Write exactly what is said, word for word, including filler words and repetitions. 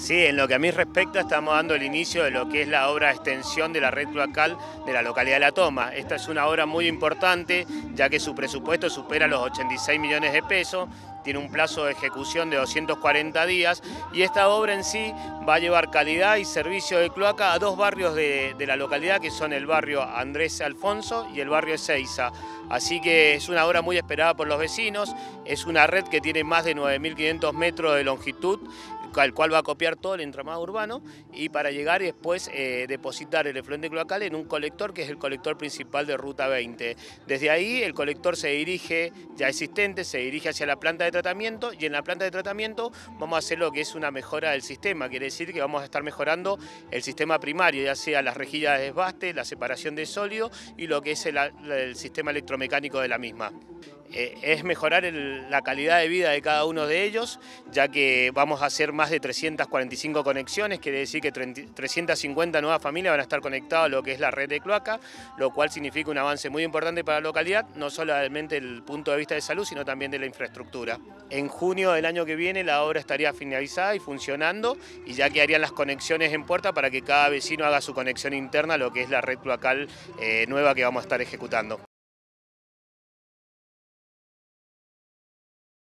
Sí, en lo que a mí respecta, estamos dando el inicio de lo que es la obra de extensión de la red cloacal de la localidad de La Toma. Esta es una obra muy importante, ya que su presupuesto supera los ochenta y seis millones de pesos, tiene un plazo de ejecución de doscientos cuarenta días y esta obra en sí va a llevar calidad y servicio de cloaca a dos barrios de, de la localidad, que son el barrio Andrés Alfonso y el barrio Ezeiza. Así que es una obra muy esperada por los vecinos, es una red que tiene más de nueve mil quinientos metros de longitud, al cual va a copiar todo el entramado urbano y para llegar y después eh, depositar el efluente cloacal en un colector que es el colector principal de Ruta veinte. Desde ahí el colector se dirige, ya existente, se dirige hacia la planta de tratamiento y en la planta de tratamiento vamos a hacer lo que es una mejora del sistema, quiere decir que vamos a estar mejorando el sistema primario, ya sea las rejillas de desbaste, la separación de sólido y lo que es el, el sistema electromecánico de la misma. Eh, es mejorar el, la calidad de vida de cada uno de ellos, ya que vamos a hacer más de trescientas cuarenta y cinco conexiones, quiere decir que trescientas cincuenta nuevas familias van a estar conectadas a lo que es la red de cloaca, lo cual significa un avance muy importante para la localidad, no solamente desde el punto de vista de salud, sino también de la infraestructura. En junio del año que viene la obra estaría finalizada y funcionando, y ya quedarían las conexiones en puerta para que cada vecino haga su conexión interna a lo que es la red cloacal eh, nueva que vamos a estar ejecutando.